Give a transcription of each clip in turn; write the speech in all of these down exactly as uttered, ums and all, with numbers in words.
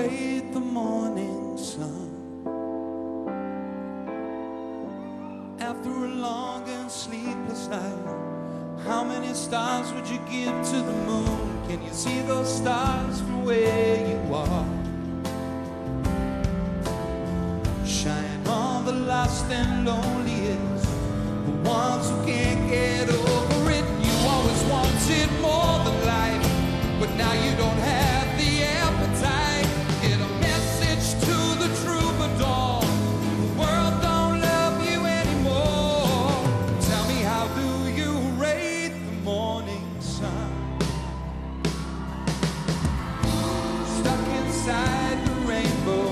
rate the morning sun? After a long and sleepless night, how many stars would you give to the moon? Can you see those stars from where you are? Shine on the lost and loneliest, the ones who can't get over it. You always wanted more than life, but now you don't have the appetite. Get a message to the troubadour. The world don't love you anymore. Tell me, how do you rate the morning sun? Stuck inside the rainbow,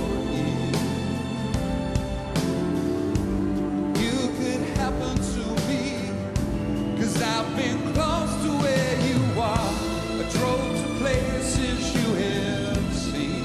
you could happen to me, 'cause I've been close to where you are. I drove to places you have seen.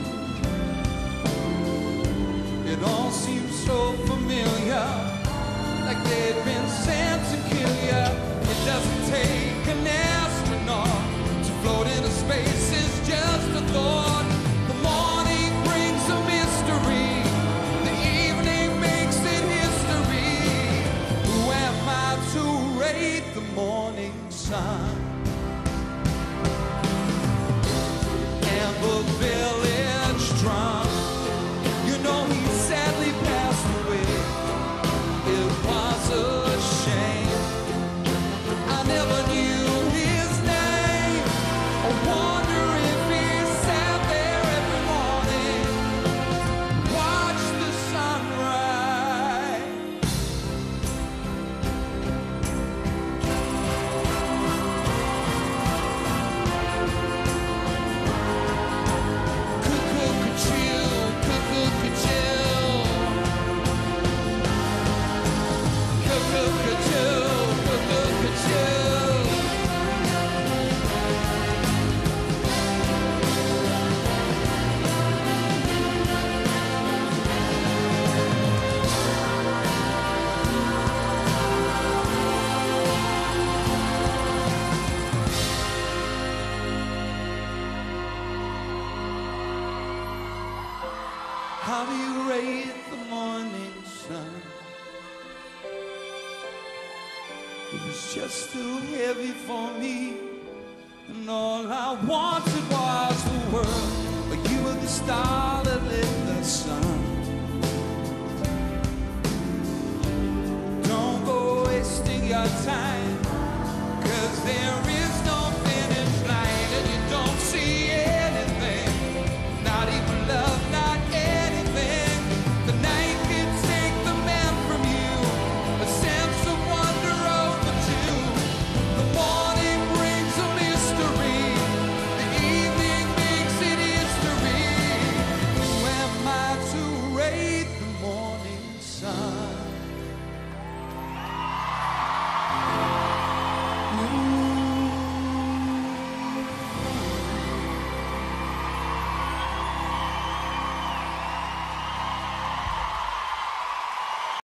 It all seems so familiar, like they'd been sent to kill you. It doesn't take an astronaut to float into space, it's just a thought. The morning brings a mystery, the evening makes it history. Who am I to rate the morning sun? And the village drum, you know he sadly passed away. It was a shame, I never knew his name. I wonder if he sat there every morning, watched the sunrise. Cuckoo-ca-chill, cuckoo-ca-chill. Cuckoo-ca-chill, cuckoo-ca-chill. How do you rate the morning sun? It was just too heavy for me, and all I wanted was